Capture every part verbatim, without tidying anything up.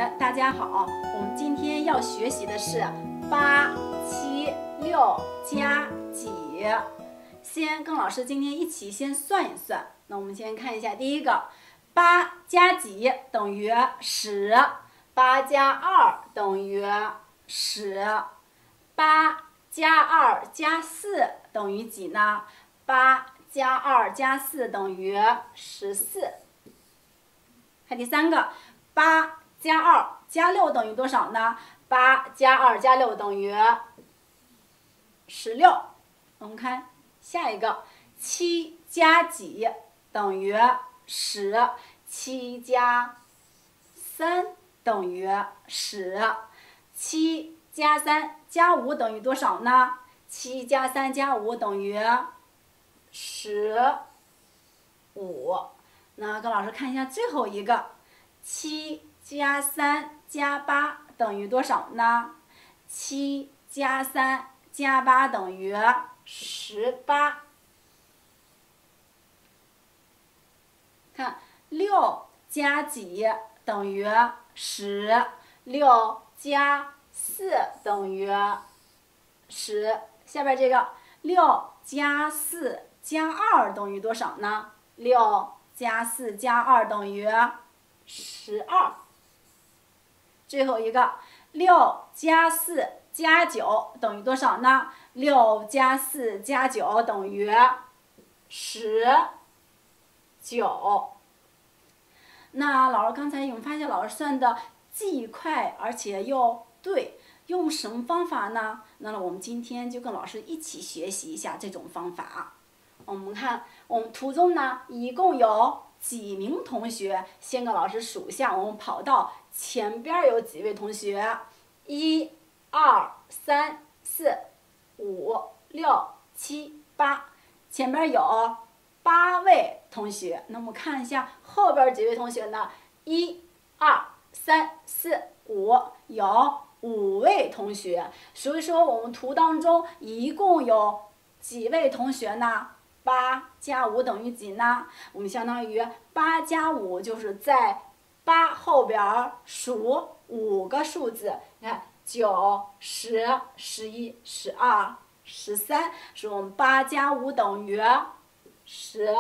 学，大家好。我们今天要学习的是八、七、六加几。先跟老师今天一起先算一算。那我们先看一下第一个，八加几等于十，八加二等于十，八加二加四等于几呢？八加二加四等于十四。看第三个，八加二加六等于多少呢？八加二加六等于十六。我们看下一个，七加几等于十，七加三等于十，七加三加五等于多少呢？七加三加五等于十五。那跟老师看一下最后一个，七加三加八等于多少呢？七加三加八等于十八。看，六加几等于十，六加四等于十。下边这个六加四加二等于多少呢？六加四加二等于十二。最后一个，六加四加九等于多少呢？六加四加九等于十九。那老师刚才有没有发现老师算的既快而且又对？用什么方法呢？那我们今天就跟老师一起学习一下这种方法。我们看，我们图中呢一共有几名同学？先跟老师数一下，我们跑到前边有几位同学？一、二、三、四、五、六、七、八，前边有八位同学。那我们看一下后边几位同学呢？一、二、三、四、五，有五位同学。所以说我们图当中一共有几位同学呢？八加五等于几呢？我们相当于八加五就是在八后边数五个数字。你看，九、十、十一、十二、十三，是我们八加五等于十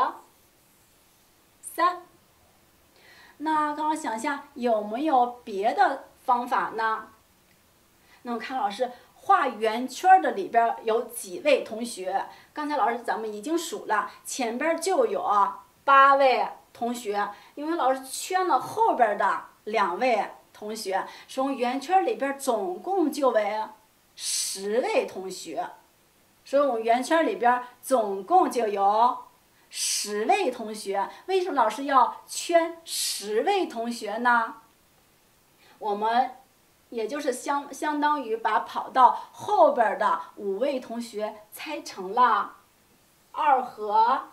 三。那刚刚想一下，有没有别的方法呢？那我看老师画圆圈的里边有几位同学？刚才老师咱们已经数了，前边就有八位同学，因为老师圈了后边的两位同学，从圆圈里边总共就为十位同学，所以我们圆圈里边总共就有十位同学。为什么老师要圈十位同学呢？我们也就是相相当于把跑到后边的五位同学拆成了二和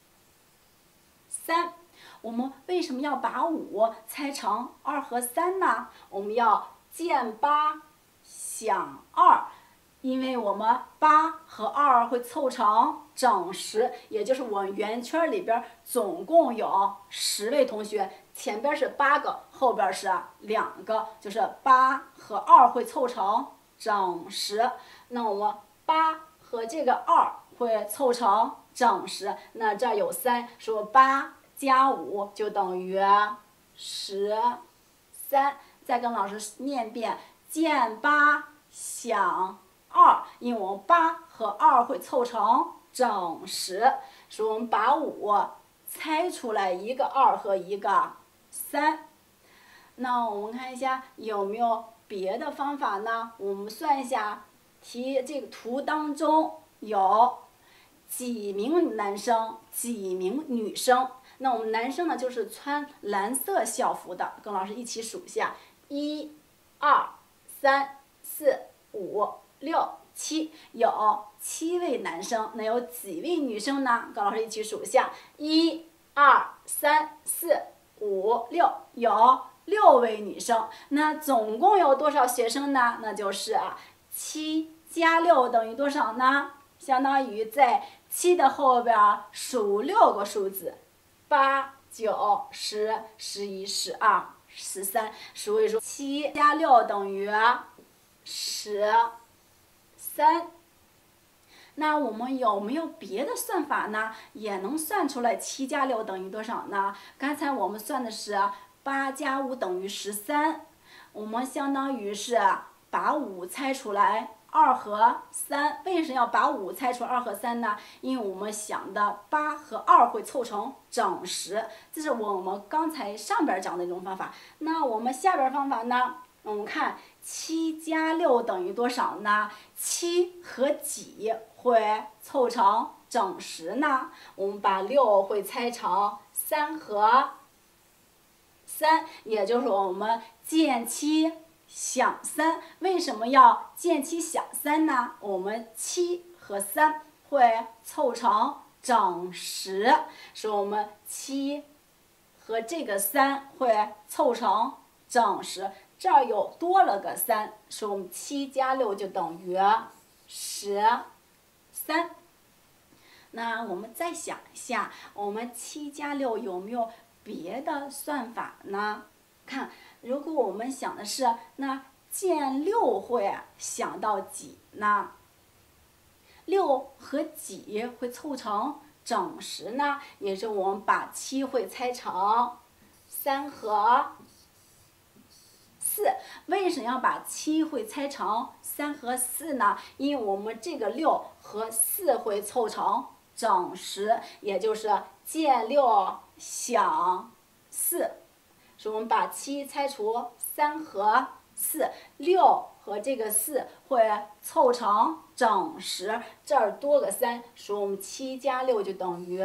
三。我们为什么要把五拆成二和三呢？我们要见八想二，因为我们八和二会凑成整十，也就是我们圆圈里边总共有十位同学，前边是八个，后边是两个，就是八和二会凑成整十。那我们八和这个二会凑成整十，那这儿有三，说八加五就等于十三。再跟老师念遍，见八想二，因为我们八和二会凑成整十，所以我们把五拆出来一个二和一个三。那我们看一下有没有别的方法呢？我们算一下题，这个图当中有几名男生，几名女生。那我们男生呢，就是穿蓝色校服的，跟老师一起数一下：一、二、三、四、五、六、七，有七位男生。那有几位女生呢？跟老师一起数一下：一、二、三、四、五、六，有六位女生。那总共有多少学生呢？那就是七加六等于多少呢？相当于在七的后边数六个数字。八、九、十、十一、十二、 十三。所以说七加六等于十三。那我们有没有别的算法呢？也能算出来七加六等于多少呢？刚才我们算的是八加五等于十三，我们相当于是把五拆出来。二和三，为什么要把五拆除二和三呢？因为我们想的八和二会凑成整十，这是我们刚才上边讲的一种方法。那我们下边方法呢？我们看七加六等于多少呢？七和几会凑成整十呢？我们把六会拆成三和三，也就是我们见七想三。为什么要见七想三呢？我们七和三会凑成整十，所以我们七和这个三会凑成整十。这儿又多了个三，所以我们七加六就等于十三。那我们再想一下，我们七加六有没有别的算法呢？看，如果我们想的是那见六会想到几呢？六和几会凑成整十呢？也是我们把七会拆成三和四。为什么要把七会拆成三和四呢？因为我们这个六和四会凑成整十，也就是见六想四。所以我们把七拆除三和四，六和这个四会凑成整十，这儿多个三，所以我们七加六就等于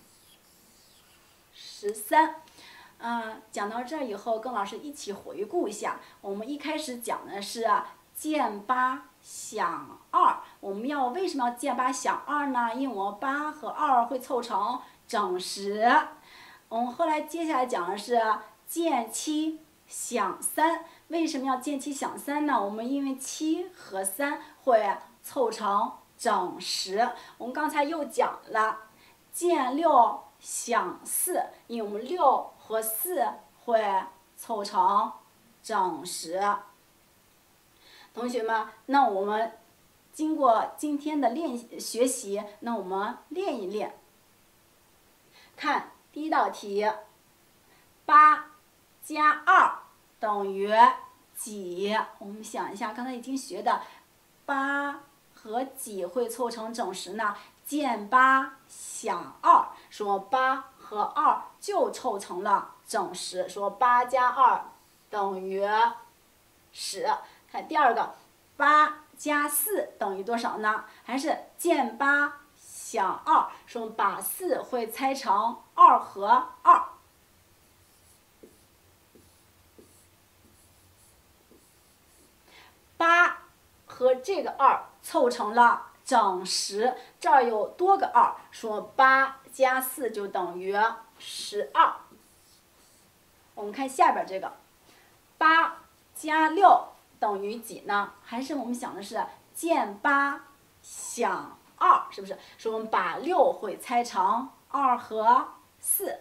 十三。嗯，讲到这儿以后，跟老师一起回顾一下。我们一开始讲的是见八想二，我们要为什么要见八想二呢？因为我们八和二会凑成整十。我们后来接下来讲的是见七想三，为什么要见七想三呢？我们因为七和三会凑成整十。我们刚才又讲了见六想四，因为我们六和四会凑成整十。同学们，那我们经过今天的练学习，那我们练一练。看第一道题，八加二等于几？我们想一下，刚才已经学的八和几会凑成整十呢？见八想二，说八和二就凑成了整十，说八加二等于十。看第二个，八加四等于多少呢？还是见八想二，说把四会拆成二和二。八和这个二凑成了整十，这儿有多个二，说八加四就等于十二。我们看下边这个，八加六等于几呢？还是我们想的是见八想二，是不是？说我们把六会拆成二和四。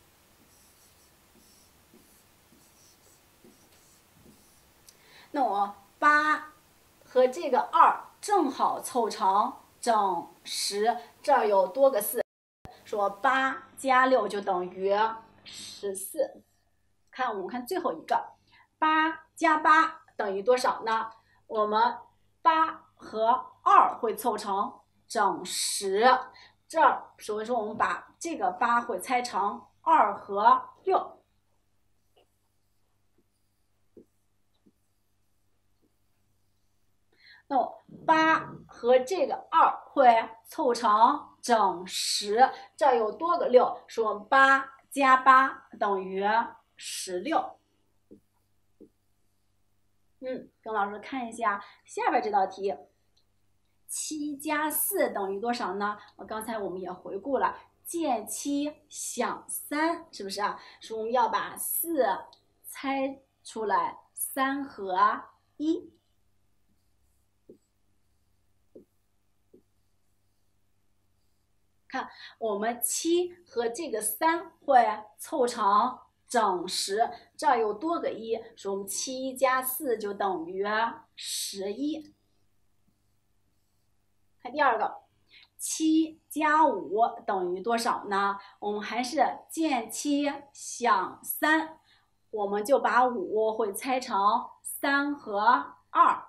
那我八和这个二正好凑成整十，这儿有多个四，说八加六就等于十四。看，我们看最后一个，八加八等于多少呢？我们八和二会凑成整十，这儿所以说我们把这个八会拆成二和六。那八和这个二会凑成整十，这儿有多个六，说八加八等于十六。嗯，跟老师看一下下边这道题，七加四等于多少呢？我刚才我们也回顾了，见七想三，是不是啊？说我们要把四拆出来，三和一。看，我们七和这个三会凑成整十，这儿有多个一，说我们七加四就等于十一。看第二个，七加五等于多少呢？我们还是见七想三，我们就把五会拆成三和二。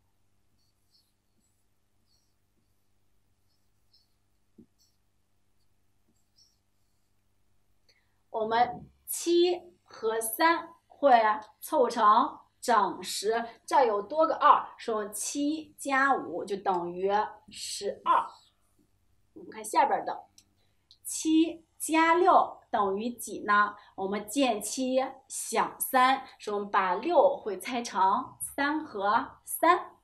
我们七和三会凑成整十，这儿有多个二，说七加五就等于十二。我们看下边的，七加六等于几呢？我们见七想三，说我们把六会拆成三和三。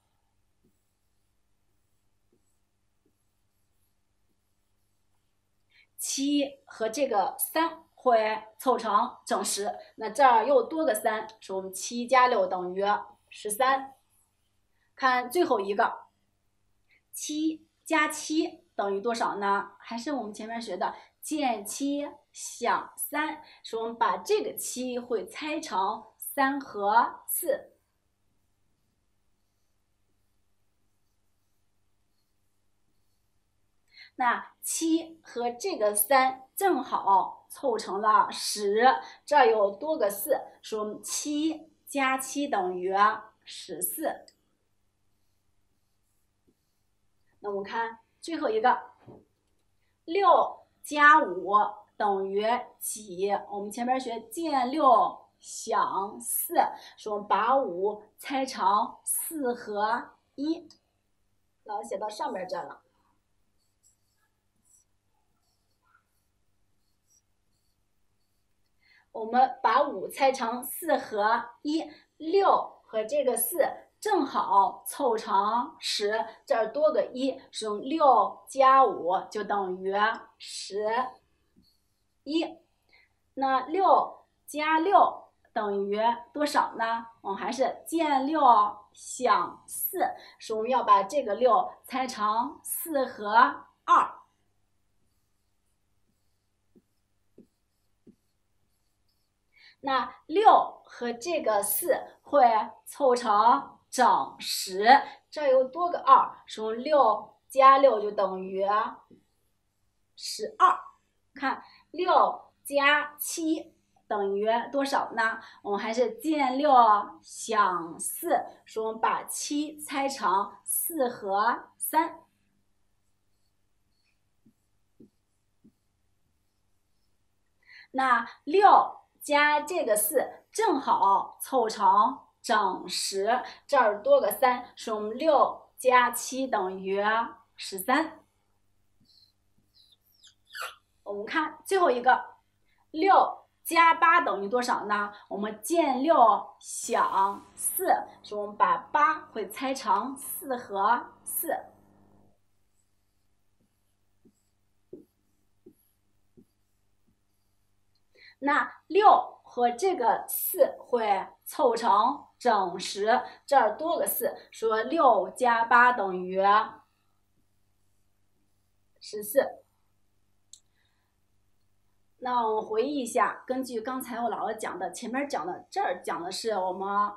七和这个三会凑成整十，那这儿又多个三，说我们七加六等于十三。看最后一个，七加七等于多少呢？还是我们前面学的见七想三，说我们把这个七会拆成三和四。那七和这个三正好凑成了十，这儿有多个四，说我们七加七等于十四。那我们看最后一个，六加五等于几？我们前面学见六想四，说我们把五拆成四和一。老师写到上面这了。我们把五拆成四和一，六和这个四正好凑成十，这儿多个一，是用六加五就等于十一。那六加六等于多少呢？我们还是见六想四，是我们要把这个六拆成四和二。那六和这个四会凑成整十，这儿有多个二，说六加六就等于十二。看六加七等于多少呢？我们还是见六想四，说我们把七拆成四和三。那六加这个四正好凑成整十，这儿多个三，说我们六加七等于十三。我们看最后一个，六加八等于多少呢？我们见六想四，说我们把八会拆成四和四。那六和这个四会凑成整十，这儿多个四，说六加八等于十四。那我们回忆一下，根据刚才我姥姥讲的，前面讲的，这儿讲的是我们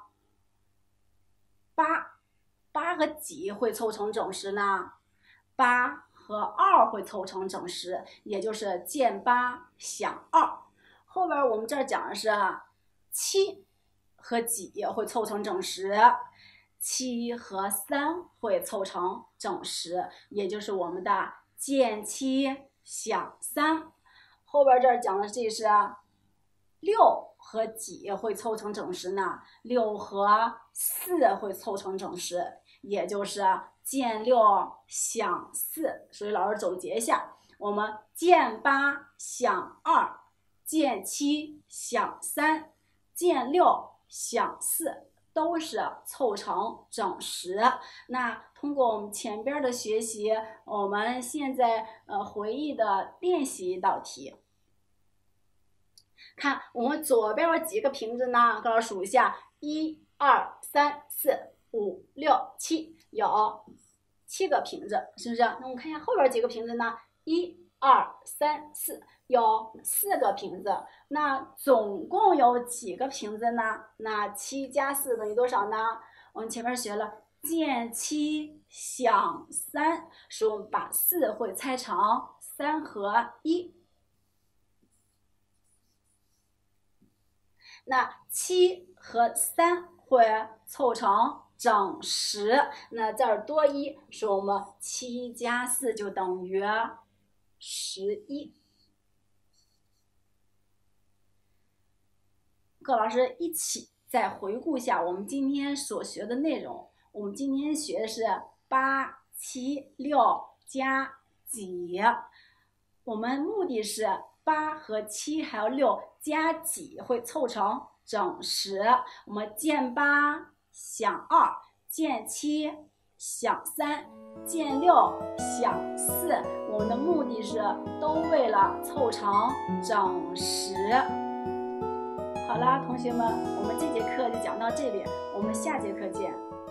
八，八和几会凑成整十呢？八和二会凑成整十，也就是见八想二。后边我们这儿讲的是七和几会凑成整十，七和三会凑成整十，也就是我们的见七想三。后边这儿讲的这是六和几会凑成整十呢？六和四会凑成整十，也就是见六想四。所以老师总结一下，我们见八想二，见七想三，见六想四，都是凑成整十。那通过我们前边的学习，我们现在呃回忆的练习一道题。看我们左边有几个瓶子呢？跟老师数一下，一、二、三、四、五、六、七，有七个瓶子，是不是？那我们看一下后边几个瓶子呢？一、 二、三、四，有四个瓶子。那总共有几个瓶子呢？那七加四等于多少呢？我们前面学了见七想三，说我们把四会拆成三和一。那七和三会凑成整十，那这儿多一，说我们七加四就等于十一。各位老师一起再回顾一下我们今天所学的内容。我们今天学的是八、七、六加几，我们目的是八和七还有六加几会凑成整十。我们见八想二，见七想三，见六想四，我们的目的是都为了凑成整十。好啦，同学们，我们这节课就讲到这里，我们下节课见。